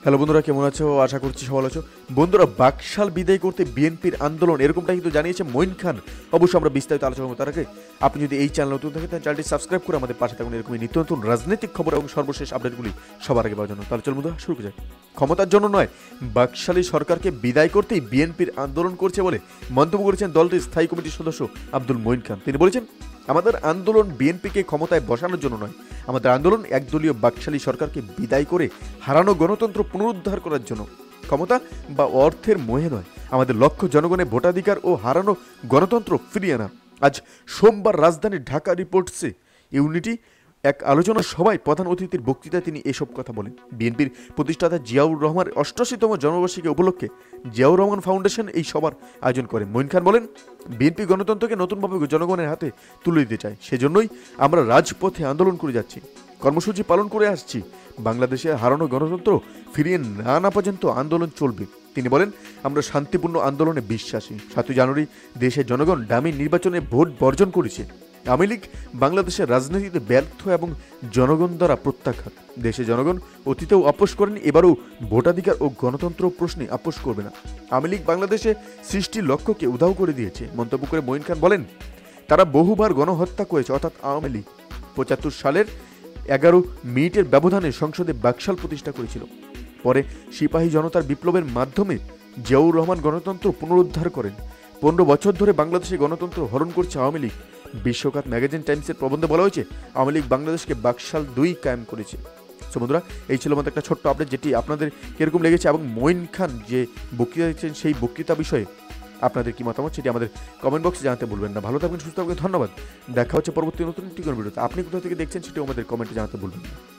Hello বন্ধুরা, কেমন আছো? আশা করছি সবাই আছো। বন্ধুরা, বাকশাল বিদায় করতে বিএনপির আন্দোলন এরকমটা কিন্তু জানিয়েছে মঈন খান। অবশ্যই আমরা বিস্তারিত আলোচনা করবো। তার আগে আপনি যদি এই চ্যানেল নতুন থাকেন তাহলে চ্যানেলটি সাবস্ক্রাইব করে আমাদের পাশে থাকুন এরকমই নিত্য নতুন রাজনৈতিক খবর এবং সর্বশেষ আপডেটগুলি সবার আগে পাওয়ার জন্য। তাহলে চল বন্ধুরা শুরু করা যাক। ক্ষমতার জন্য নয়, বাকশালী সরকারকে বিদায় করতেই বিএনপির আন্দোলন করছে বলে মন্তব্য করেছেন দলটির স্থায়ী কমিটির সদস্য আব্দুল মঈন খান। তিনি বলেছেন, আমাদের আন্দোলন বিএনপিকে ক্ষমতায় বসানোর জন্য নয়, আমাদের আন্দোলন একদলীয় বাকশালী সরকারকে বিদায় করে হারানো গণতন্ত্র পুনরুদ্ধার করার জন্য। ক্ষমতা বা অর্থের মোহে নয়, আমাদের লক্ষ্য জনগণের ভোটাধিকার ও হারানো গণতন্ত্র ফিরিয়ে আনা। আজ সোমবার রাজধানীর ঢাকা রিপোর্টসে ইউনিটি এক আলোচনা সভায় প্রধান অতিথির বক্তৃতায় তিনি এসব কথা বলেন। বিএনপির প্রতিষ্ঠাতা জিয়াউর রহমানের ৮৮তম জন্মবার্ষিকী উপলক্ষে জিয়াউর রহমান ফাউন্ডেশন এই সভার আয়োজন করে। মঈন খান বলেন, বিএনপি গণতন্ত্রকে নতুনভাবে জনগণের হাতে তুলে দিতে চায়, সেজন্যই আমরা রাজপথে আন্দোলন করে যাচ্ছি, কর্মসূচি পালন করে আসছি। বাংলাদেশে হারানো গণতন্ত্র ফিরিয়ে না আনা পর্যন্ত আন্দোলন চলবে। তিনি বলেন, আমরা শান্তিপূর্ণ আন্দোলনে বিশ্বাসী। ৭ই জানুয়ারি দেশের জনগণ ডামি নির্বাচনে ভোট বর্জন করেছে। আওয়ামী লীগ বাংলাদেশের রাজনীতিতে ব্যর্থ এবং জনগণ দ্বারা প্রত্যাখ্যাত। দেশের জনগণ অতীতেও আপোষ করেনি, এবারও ভোটাধিকার ও গণতন্ত্র প্রশ্নে আপোষ করবে না। আওয়ামী লীগ বাংলাদেশে সৃষ্টির লক্ষ্যকে উধাও করে দিয়েছে। মন্তব্য করে মঈন খান বলেন, তারা বহুবার গণহত্যা করেছে, অর্থাৎ আওয়ামী লীগ ৭৫ সালের 11 মিনিটের ব্যবধানে সংসদে বাকশাল প্রতিষ্ঠা করেছিল। পরে সিপাহী জনতার বিপ্লবের মাধ্যমে জিয়াউর রহমান গণতন্ত্র পুনরুদ্ধার করেন। 15 বছর ধরে বাংলাদেশে গণতন্ত্র হরণ করছে আওয়ামী লীগ। বিশ্বকাপ ম্যাগাজিন টাইমসের প্রবন্ধে বলা হয়েছে, আওয়ামী লীগ বাংলাদেশকে বাকশাল 2 কায়েম করেছে। সো বন্ধুরা, এই ছিল আমাদের একটা ছোট্ট আপডেট, যেটি আপনাদের কিরকম লেগেছে এবং মঈন খান যে বক্তৃতা দিচ্ছেন সেই বক্তৃতা বিষয়ে আপনাদের কি মতামত সেটি আমাদের কমেন্ট বক্সে জানাতে ভুলবেন না। ভালো থাকবেন, সুস্থ থাকবেন, ধন্যবাদ। দেখা হচ্ছে পরবর্তী নতুন একটি কোনো ভিডিওতে। আপনি কোথা থেকে দেখছেন সেটাও আমাদের কমেন্টে জানাতে ভুলবেন না।